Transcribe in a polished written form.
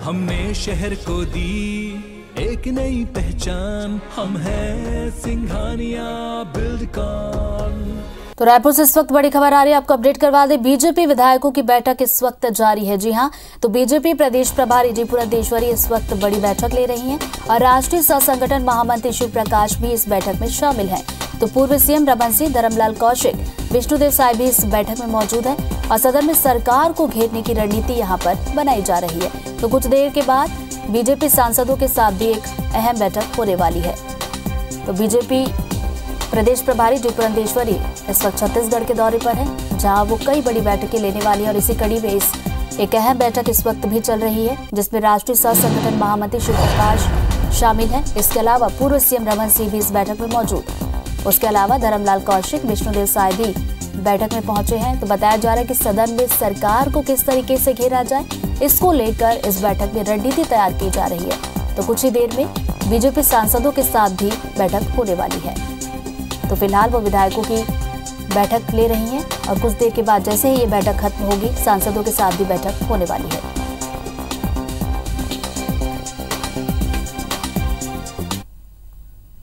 हमने शहर को दी एक नई पहचान, हम हैं सिंघानिया बिल्डकॉन। तो रायपुर से इस वक्त बड़ी खबर आ रही है, आपको अपडेट करवा दें। बीजेपी विधायकों की बैठक इस वक्त जारी है। जी हां, तो बीजेपी प्रदेश प्रभारी जी पुरंदेश्वरी इस वक्त बड़ी बैठक ले रही हैं और राष्ट्रीय सह संगठन महामंत्री शिव प्रकाश भी इस बैठक में शामिल हैं। तो पूर्व सीएम रमन सिंह, धर्मलाल कौशिक, विष्णुदेव साय भी इस बैठक में मौजूद है और सदन में सरकार को घेरने की रणनीति यहाँ पर बनाई जा रही है। तो कुछ देर के बाद बीजेपी सांसदों के साथ भी एक अहम बैठक होने वाली है। तो बीजेपी प्रदेश प्रभारी जी पुरंदेश्वरी इस वक्त छत्तीसगढ़ के दौरे पर है, जहां वो कई बड़ी बैठकें लेने वाली है और इसी कड़ी में एक अहम बैठक इस वक्त भी चल रही है, जिसमें राष्ट्रीय सह संगठन महामंत्री शिव प्रकाश शामिल है। इसके अलावा पूर्व सीएम रमन सिंह भी इस बैठक में मौजूद। उसके अलावा धर्मलाल कौशिक, विष्णुदेव साय भी बैठक में पहुंचे हैं। तो बताया जा रहा है कि सदन में सरकार को किस तरीके से घेरा जाए, इसको लेकर इस बैठक में रणनीति तैयार की जा रही है। तो कुछ ही देर में बीजेपी सांसदों के साथ भी बैठक होने वाली है। तो फिलहाल वो विधायकों की बैठक ले रही हैं और कुछ देर के बाद जैसे ही ये बैठक खत्म होगी, सांसदों के साथ भी बैठक होने वाली है।